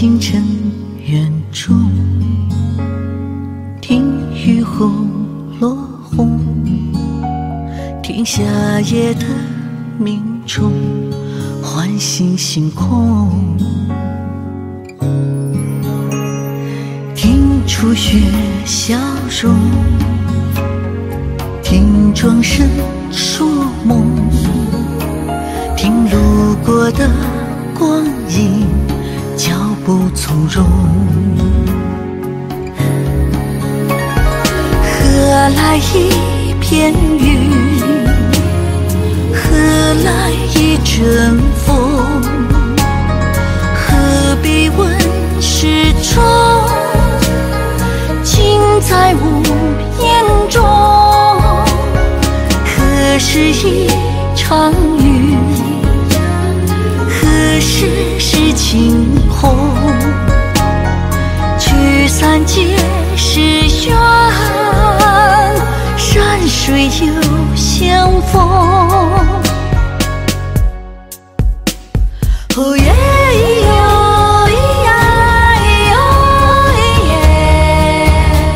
清晨园中，听雨后落红，听夏夜的鸣虫唤醒星空，听初雪消融，听庄声说梦，听路过的光影脚步从容。何来一片云？何来一阵风？何必问始终？尽在无言中。何时一场雨？何时是晴空？聚散皆是缘，山水又相逢。哦耶哟咿呀哟咿耶，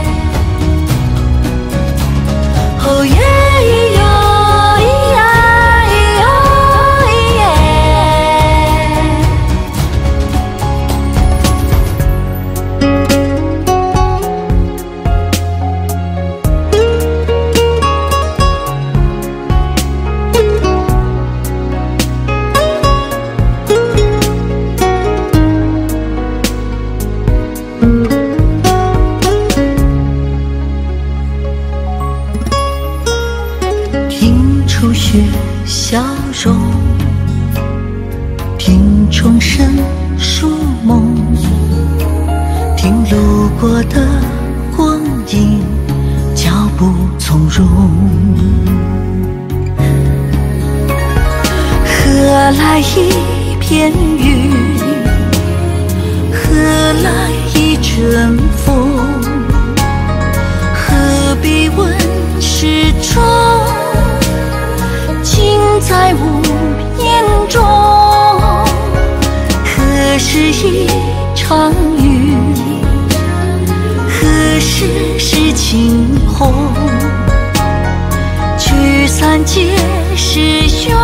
哦耶哟咿呀哟咿听初雪消融，听钟声说梦，听路过的光影脚步从容。何来一片云？何来一阵风？何必问始终？尽在无言中。何时一场雨？何时是晴空？聚散皆是缘，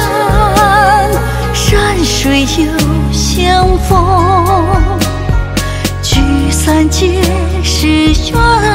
山水又相逢。聚散皆是缘。